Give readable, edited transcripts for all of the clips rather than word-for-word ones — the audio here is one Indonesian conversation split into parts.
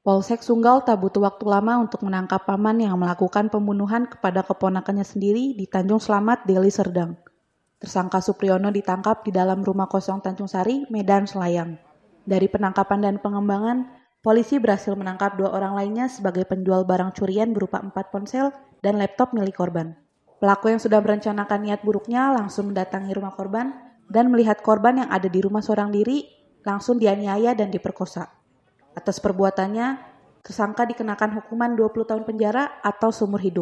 Polsek Sunggal tak butuh waktu lama untuk menangkap paman yang melakukan pembunuhan kepada keponakannya sendiri di Tanjung Slamet, Deli Serdang. Tersangka Supriyono ditangkap di dalam rumah kosong Tanjung Sari, Medan, Selayang. Dari penangkapan dan pengembangan, polisi berhasil menangkap 2 orang lainnya sebagai penjual barang curian berupa 4 ponsel dan laptop milik korban. Pelaku yang sudah merencanakan niat buruknya langsung mendatangi rumah korban dan melihat korban yang ada di rumah seorang diri langsung dianiaya dan diperkosa. Atas perbuatannya, tersangka dikenakan hukuman 20 tahun penjara atau seumur hidup.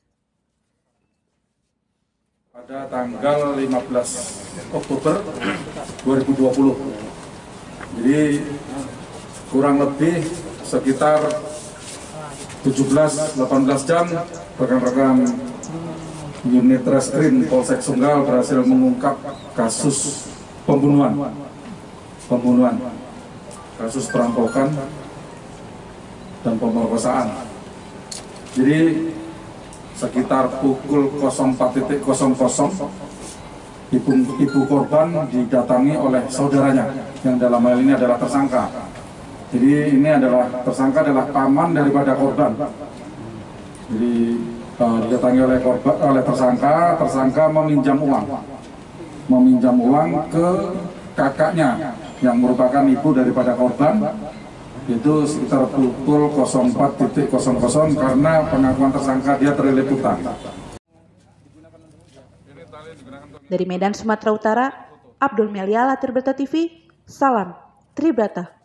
Pada tanggal 15 Oktober 2020. Jadi kurang lebih sekitar 17-18 jam rekan-rekan unit reskrim Polsek Sunggal berhasil mengungkap kasus pembunuhan, kasus perampokan dan pemerkosaan. Jadi sekitar pukul 04.00 ibu korban didatangi oleh saudaranya yang dalam hal ini adalah tersangka. Jadi ini adalah tersangka adalah paman daripada korban. Jadi didatangi oleh tersangka meminjam uang ke kakaknya yang merupakan ibu daripada korban, itu sekitar pukul 04.00 karena pengakuan tersangka dia terlilit utang. Dari Medan, Sumatera Utara, Abdul Melia, Tribrata TV, Salam Tribrata.